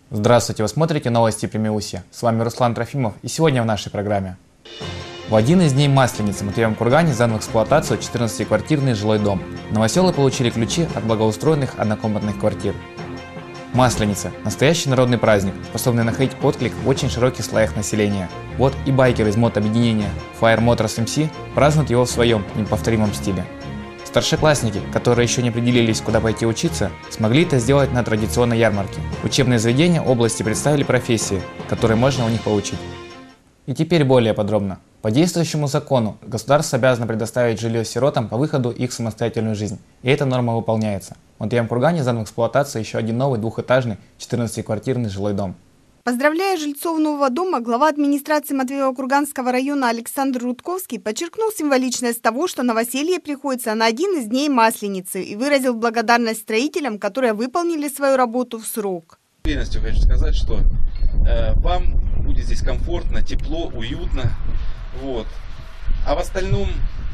Здравствуйте, вы смотрите новости Премиусия. С вами Руслан Трофимов, и сегодня в нашей программе. В один из дней Масленицы в Матвеевом кургане сдан в эксплуатацию 14-квартирный жилой дом. Новоселы получили ключи от благоустроенных однокомнатных квартир. Масленица – настоящий народный праздник, способный находить отклик в очень широких слоях населения. Вот и байкеры из мод-объединения Fire Motors MC празднуют его в своем неповторимом стиле. Старшеклассники, которые еще не определились, куда пойти учиться, смогли это сделать на традиционной ярмарке. Учебные заведения области представили профессии, которые можно у них получить. И теперь более подробно. По действующему закону государство обязано предоставить жилье сиротам по выходу их в самостоятельную жизнь, и эта норма выполняется. В Матвеевом кургане сдан в эксплуатацию еще один новый двухэтажный 14-квартирный жилой дом. Поздравляя жильцов нового дома, глава администрации Матвеево-Курганского района Александр Рудковский подчеркнул символичность того, что новоселье приходится на один из дней Масленицы, и выразил благодарность строителям, которые выполнили свою работу в срок. С уверенностью хочу сказать, что вам будет здесь комфортно, тепло, уютно. Вот. А в остальном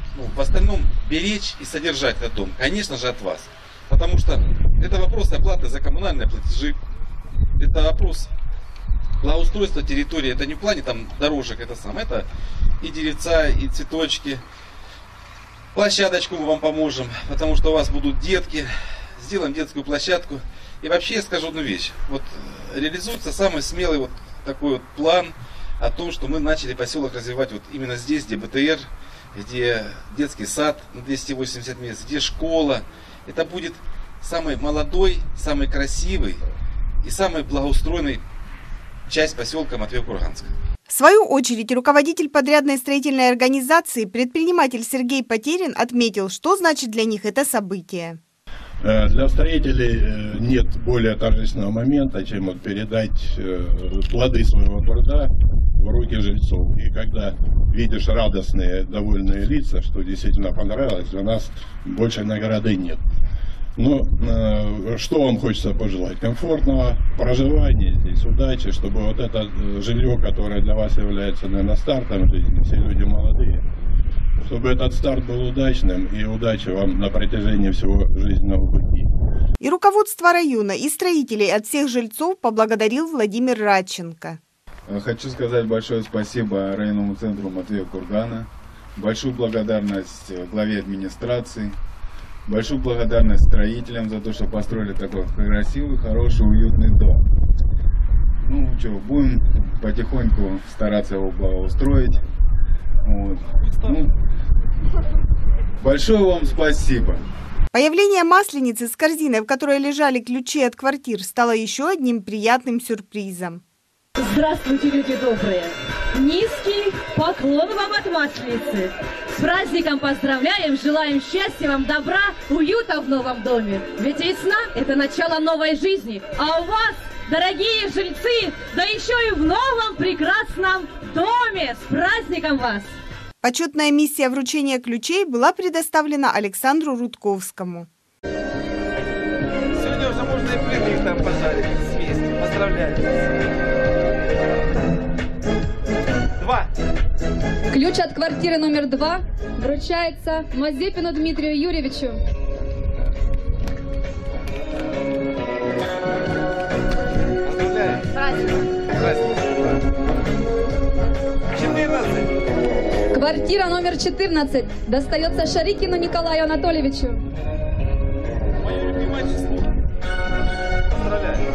беречь и содержать этот дом, конечно же, от вас. Потому что это вопрос оплаты за коммунальные платежи, это вопрос благоустройства территории. Это не в плане там дорожек, это и деревца, и цветочки. Площадочку мы вам поможем, потому что у вас будут детки. Сделаем детскую площадку. И вообще я скажу одну вещь. Вот реализуется самый смелый такой план о том, что мы начали поселок развивать именно здесь, где БТР, где детский сад на 280 мест, где школа. Это будет самый молодой, самый красивый и самый благоустроенный часть поселка Матвеево-Курганска. В свою очередь, руководитель подрядной строительной организации, предприниматель Сергей Потерин, отметил, что значит для них это событие. Для строителей нет более торжественного момента, чем передать плоды своего труда в руки жильцов. И когда видишь радостные, довольные лица, что действительно понравилось, у нас больше награды нет. Но что вам хочется пожелать? Комфортного проживания здесь, удачи, чтобы это жилье, которое для вас является, наверное, стартом жизни, все люди молодые, чтобы этот старт был удачным, и удачи вам на протяжении всего жизненного пути. И руководство района, и строителей от всех жильцов поблагодарил Владимир Радченко. Хочу сказать большое спасибо районному центру Матвеева-Кургана, большую благодарность главе администрации, большую благодарность строителям за то, что построили такой красивый, хороший, уютный дом. Будем потихоньку стараться его благоустроить. Большое вам спасибо. Появление Масленицы с корзиной, в которой лежали ключи от квартир, стало еще одним приятным сюрпризом. Здравствуйте, люди добрые! Низкий поклон вам от Масленицы! С праздником поздравляем, желаем счастья вам, добра, уюта в новом доме! Ведь весна – это начало новой жизни, а у вас, дорогие жильцы, да еще и в новом прекрасном доме! С праздником вас! Почетная миссия вручения ключей была предоставлена Александру Рудковскому. Сегодня уже можно и пленных там пожарить вместе. Поздравляю! 2. Ключ от квартиры номер 2 вручается Мазепину Дмитрию Юрьевичу. Поздравляю! Праздник! 14. Квартира номер 14 достается Шарикину Николаю Анатольевичу. Мое любимое число. Поздравляю!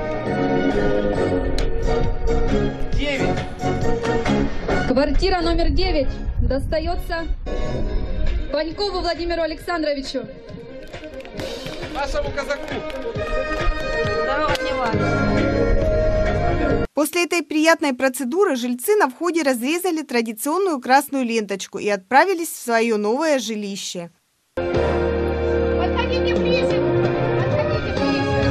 9. Квартира номер 9 достается Панькову Владимиру Александровичу. Нашему казаку. Здорово, Нева. После этой приятной процедуры жильцы на входе разрезали традиционную красную ленточку и отправились в свое новое жилище. Подходите ближе! Подходите ближе!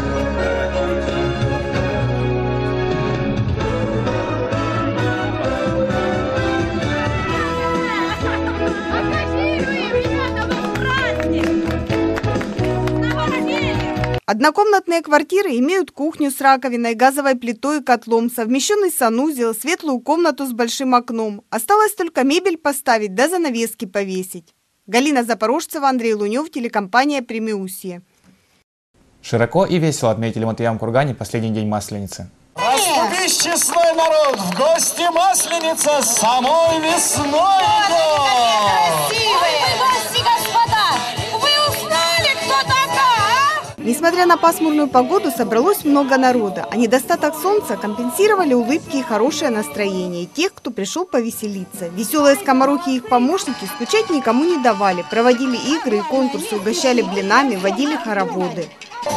Однокомнатные квартиры имеют кухню с раковиной, газовой плитой и котлом, совмещенный санузел, светлую комнату с большим окном. Осталось только мебель поставить да занавески повесить. Галина Запорожцева, Андрей Лунев, телекомпания «Премиусия». Широко и весело отметили в Матвеевом кургане последний день Масленицы. Расступись, честной народ, в гости Масленица самой весной идет! Гости, господа! Вы узнали, кто такая? Несмотря на пасмурную погоду, собралось много народа, а недостаток солнца компенсировали улыбки и хорошее настроение тех, кто пришел повеселиться. Веселые скоморохи и их помощники скучать никому не давали, проводили игры и конкурсы, угощали блинами, водили хороводы.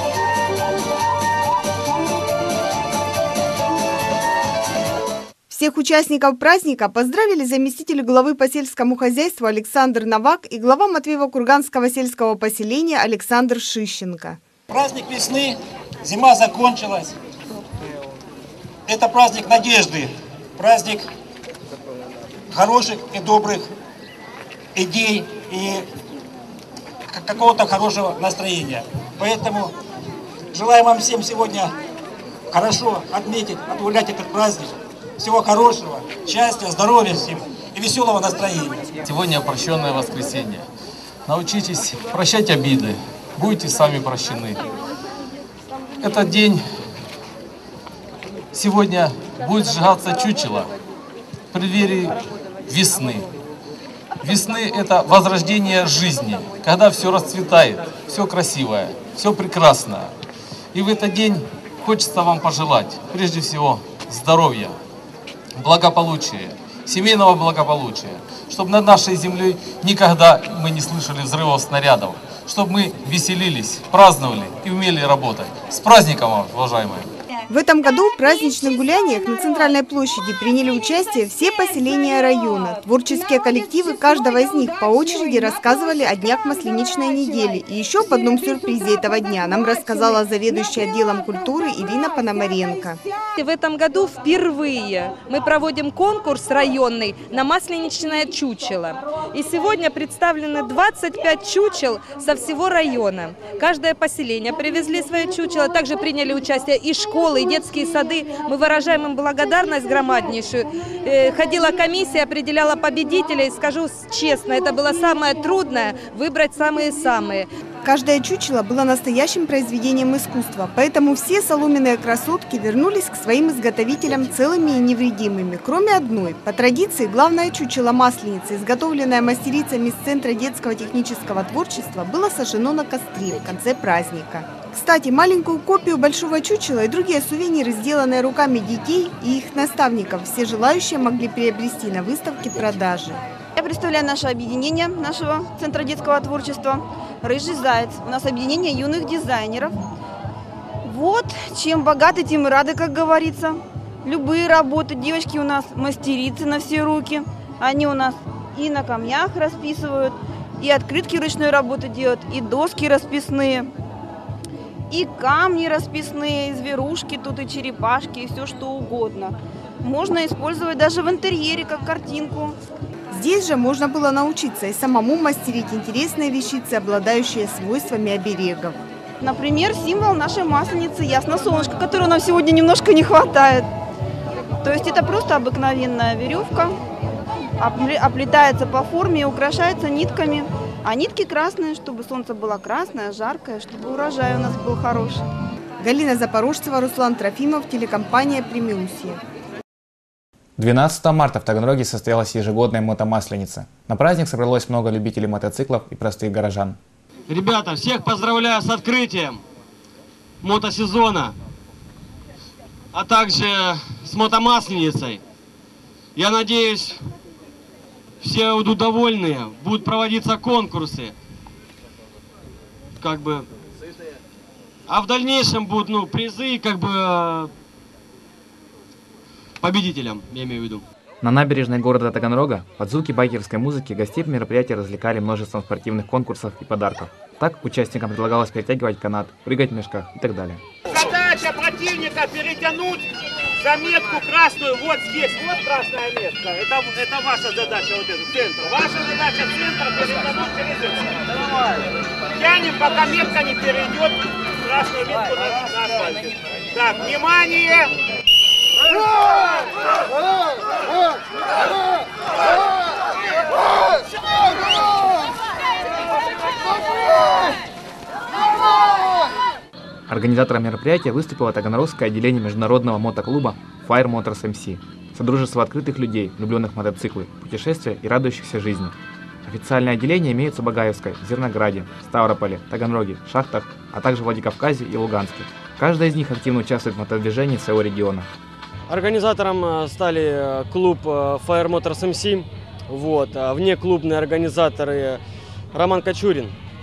Всех участников праздника поздравили заместитель главы по сельскому хозяйству Александр Новак и глава Матвеево-Курганского сельского поселения Александр Шищенко. Праздник весны, зима закончилась. Это праздник надежды, праздник хороших и добрых идей и какого-то хорошего настроения. Поэтому желаю вам всем сегодня хорошо отметить, отгулять этот праздник. Всего хорошего, счастья, здоровья всем и веселого настроения. Сегодня прощенное воскресенье. Научитесь прощать обиды, будете сами прощены. Этот день сегодня будет сжигаться чучело в преддверии весны. Весны – это возрождение жизни, когда все расцветает, все красивое, все прекрасное. И в этот день хочется вам пожелать, прежде всего, здоровья, благополучия, семейного благополучия, чтобы над нашей землей никогда мы не слышали взрывов снарядов, чтобы мы веселились, праздновали и умели работать. С праздником вас, уважаемые! В этом году в праздничных гуляниях на Центральной площади приняли участие все поселения района. Творческие коллективы каждого из них по очереди рассказывали о днях Масленичной недели. И еще об одном сюрпризе этого дня нам рассказала заведующая отделом культуры Ирина Пономаренко. В этом году впервые мы проводим конкурс районный на масленичное чучело. И сегодня представлены 25 чучел со всего района. Каждое поселение привезли свое чучело, также приняли участие и школы, и детские сады. Мы выражаем им благодарность громаднейшую. Ходила комиссия, определяла победителей. Скажу честно, это было самое трудное – выбрать самые-самые. Каждое чучело было настоящим произведением искусства, поэтому все соломенные красотки вернулись к своим изготовителям целыми и невредимыми, кроме одной. По традиции, главное чучело Масленицы, изготовленное мастерицами из Центра детского технического творчества, было сожжено на костре в конце праздника. Кстати, маленькую копию большого чучела и другие сувениры, сделанные руками детей и их наставников, все желающие могли приобрести на выставке продажи. Я представляю наше объединение нашего Центра детского творчества «Рыжий заяц». У нас объединение юных дизайнеров. Вот, чем богаты, тем и рады, как говорится. Любые работы, девочки у нас мастерицы на все руки. Они у нас и на камнях расписывают, и открытки ручной работы делают, и доски расписные, и камни расписные, и зверушки тут, и черепашки, и все что угодно. Можно использовать даже в интерьере, как картинку. Здесь же можно было научиться и самому мастерить интересные вещицы, обладающие свойствами оберегов. Например, символ нашей масленицы – ясно-солнышко, которого нам сегодня немножко не хватает. То есть это просто обыкновенная веревка, оплетается по форме и украшается нитками. А нитки красные, чтобы солнце было красное, жаркое, чтобы урожай у нас был хороший. Галина Запорожцева, Руслан Трофимов, телекомпания «Премиусия». 12 марта в Таганроге состоялась ежегодная мотомасленица. На праздник собралось много любителей мотоциклов и простых горожан. Ребята, всех поздравляю с открытием мотосезона, а также с мотомасленицей. Я надеюсь, все будут довольны, будут проводиться конкурсы. А в дальнейшем будут призы, победителям, я имею в виду. На набережной города Таганрога под звуки байкерской музыки гостей мероприятия развлекали множеством спортивных конкурсов и подарков. Так участникам предлагалось перетягивать канат, прыгать в мешках и так далее. Задача противника перетянуть заметку красную вот здесь. Вот красная метка. Это ваша задача, вот этот центр. Ваша задача центр перетянуть через это. Тянем, пока метка не перейдет красную метку на асфальте. Так, внимание! Организатором мероприятия выступило таганрогское отделение международного мотоклуба Fire Motors MC, содружество открытых людей, влюбленных в мотоциклы, путешествия и радующихся жизни. Официальные отделения имеются в Багаевской, Зернограде, Ставрополе, Таганроге, Шахтах, а также в Владикавказе и Луганске. Каждая из них активно участвует в мотодвижении своего региона. Организатором стали клуб Fire Motors MC, внеклубные организаторы Роман Кочурин,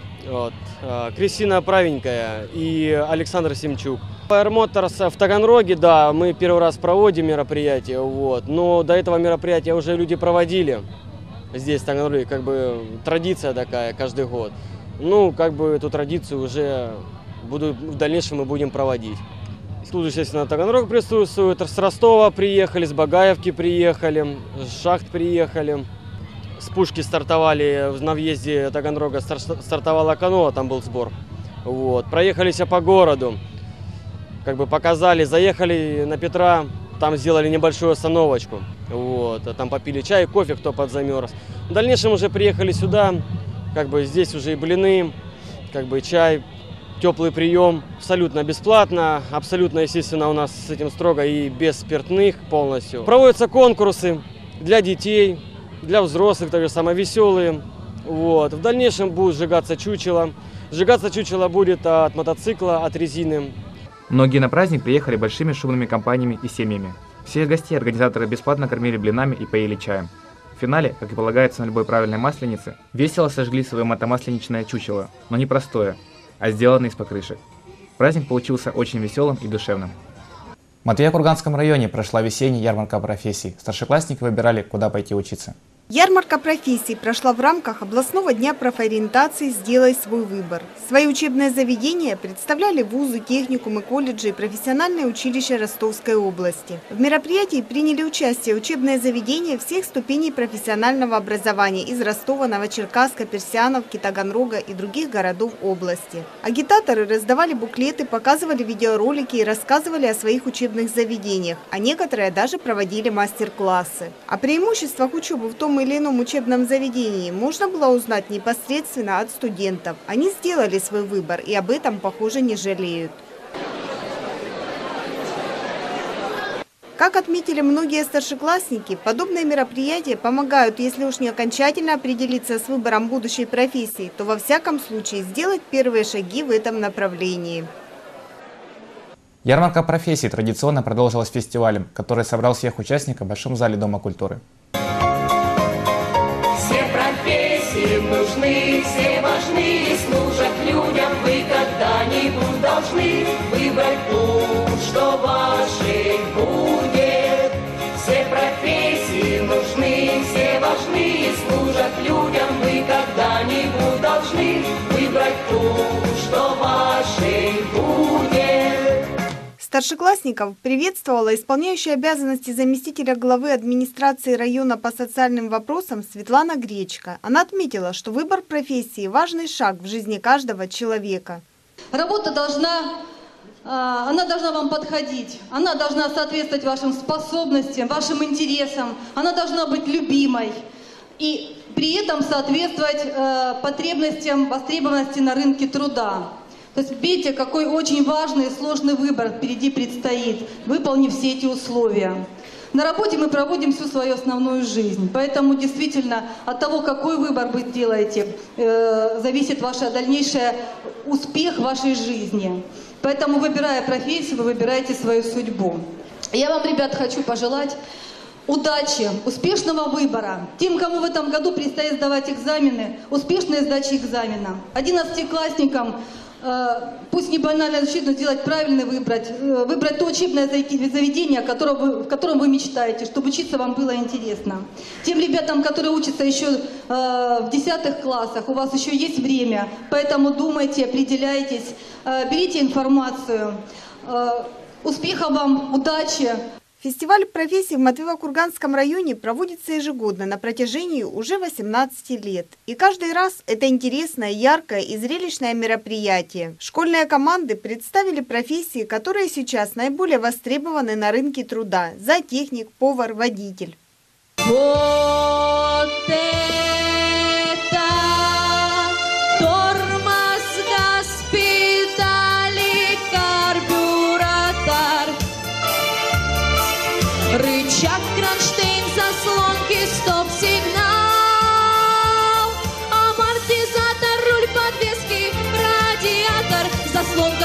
Кристина Правенькая и Александр Семчук. Fire Motors в Таганроге, да, мы первый раз проводим мероприятие, но до этого мероприятия уже люди проводили здесь, в Таганроге, традиция такая каждый год. Эту традицию уже в дальнейшем мы будем проводить. Тут, естественно, Таганрог присутствует, с Ростова приехали, с Багаевки приехали, с Шахт приехали. С Пушки стартовали, на въезде Таганрога стартовала каноэ, там был сбор. Проехались по городу, показали, заехали на Петра, там сделали небольшую остановочку. Там попили чай, кофе, кто подзамерз. В дальнейшем уже приехали сюда, здесь уже и блины, чай, теплый прием, абсолютно бесплатно, абсолютно, естественно, у нас с этим строго и без спиртных полностью. Проводятся конкурсы для детей, для взрослых, также самые веселые. В дальнейшем будет сжигаться чучело. Сжигаться чучело будет от мотоцикла, от резины. Многие на праздник приехали большими шумными компаниями и семьями. Всех гостей организаторы бесплатно кормили блинами и поили чаем. В финале, как и полагается на любой правильной масленице, весело сожгли свое мотомасленичное чучело, но не простое, а сделанное из покрышек. Праздник получился очень веселым и душевным. В Матвеево-Курганском районе прошла весенняя ярмарка профессий. Старшеклассники выбирали, куда пойти учиться. Ярмарка профессий прошла в рамках областного дня профориентации «Сделай свой выбор». Свои учебные заведения представляли вузы, техникумы, колледжи и профессиональные училища Ростовской области. В мероприятии приняли участие учебные заведения всех ступеней профессионального образования из Ростова, Новочеркасска, Персиановки, Таганрога и других городов области. Агитаторы раздавали буклеты, показывали видеоролики и рассказывали о своих учебных заведениях, а некоторые даже проводили мастер-классы. О преимуществах учебы в том или ином учебном заведении можно было узнать непосредственно от студентов. Они сделали свой выбор и об этом, похоже, не жалеют. Как отметили многие старшеклассники, подобные мероприятия помогают, если уж не окончательно определиться с выбором будущей профессии, то во всяком случае сделать первые шаги в этом направлении. Ярмарка профессий традиционно продолжилась фестивалем, который собрал всех участников в Большом зале Дома культуры. Нужны, все важны, служат людям, вы когда-нибудь должны выбрать путь, что вашей будет. Все профессии нужны, все важны, служат людям, вы когда-нибудь должны выбрать путь, что вашей будет. Старшеклассников приветствовала исполняющая обязанности заместителя главы администрации района по социальным вопросам Светлана Гречко. Она отметила, что выбор профессии – важный шаг в жизни каждого человека. Работа должна вам подходить, она должна соответствовать вашим способностям, вашим интересам, она должна быть любимой и при этом соответствовать потребностям, востребованности на рынке труда. То есть видите, какой очень важный и сложный выбор впереди предстоит, выполнив все эти условия. На работе мы проводим всю свою основную жизнь, поэтому действительно от того, какой выбор вы сделаете, зависит ваш дальнейший успех вашей жизни. Поэтому, выбирая профессию, вы выбираете свою судьбу. Я вам, ребят, хочу пожелать удачи, успешного выбора. Тем, кому в этом году предстоит сдавать экзамены, успешной сдачи экзамена. 11-классникам пусть не банально учиться, но сделать правильный выбрать то учебное заведение, в котором вы мечтаете, чтобы учиться вам было интересно. Тем ребятам, которые учатся еще в 10 классах, у вас еще есть время, поэтому думайте, определяйтесь, берите информацию. Успехов вам, удачи! Фестиваль профессий в Матвеево-Курганском районе проводится ежегодно на протяжении уже 18 лет. И каждый раз это интересное, яркое и зрелищное мероприятие. Школьные команды представили профессии, которые сейчас наиболее востребованы на рынке труда. Зоотехник, повар, водитель. Вот это тормоз госпиталика.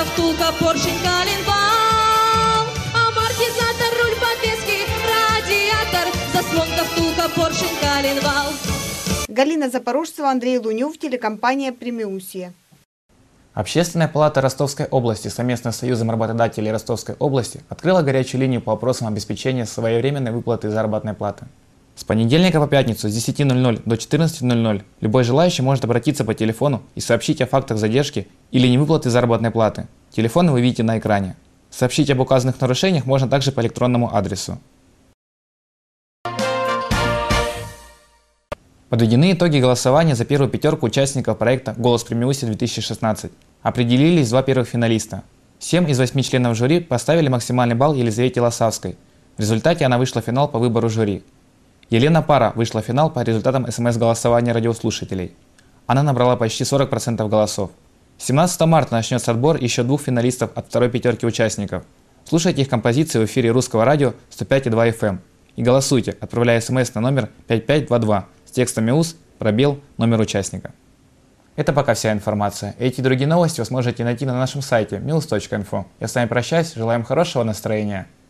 Засмонка, втулка, поршень, коленвал. Амортизатор, руль, подвески, радиатор. Засмонка, втулка, поршень, коленвал. Галина Запорожцева, Андрей Лунев, телекомпания «Премиусия». Общественная палата Ростовской области совместно с Союзом работодателей Ростовской области открыла горячую линию по вопросам обеспечения своевременной выплаты заработной платы. С понедельника по пятницу с 10:00 до 14:00 любой желающий может обратиться по телефону и сообщить о фактах задержки или невыплаты заработной платы. Телефоны вы видите на экране. Сообщить об указанных нарушениях можно также по электронному адресу. Подведены итоги голосования за первую пятерку участников проекта «Голос Премиусия-2016». Определились 2 первых финалиста. 7 из 8 членов жюри поставили максимальный балл Елизавете Лосавской. В результате она вышла в финал по выбору жюри. Елена Пара вышла в финал по результатам СМС-голосования радиослушателей. Она набрала почти 40% голосов. 17 марта начнется отбор еще 2 финалистов от второй пятерки участников. Слушайте их композиции в эфире Русского радио 105,2 FM. И голосуйте, отправляя СМС на номер 5522 с текстом МИУС, пробел, номер участника. Это пока вся информация. Эти и другие новости вы сможете найти на нашем сайте mius.info. Я с вами прощаюсь, желаем хорошего настроения.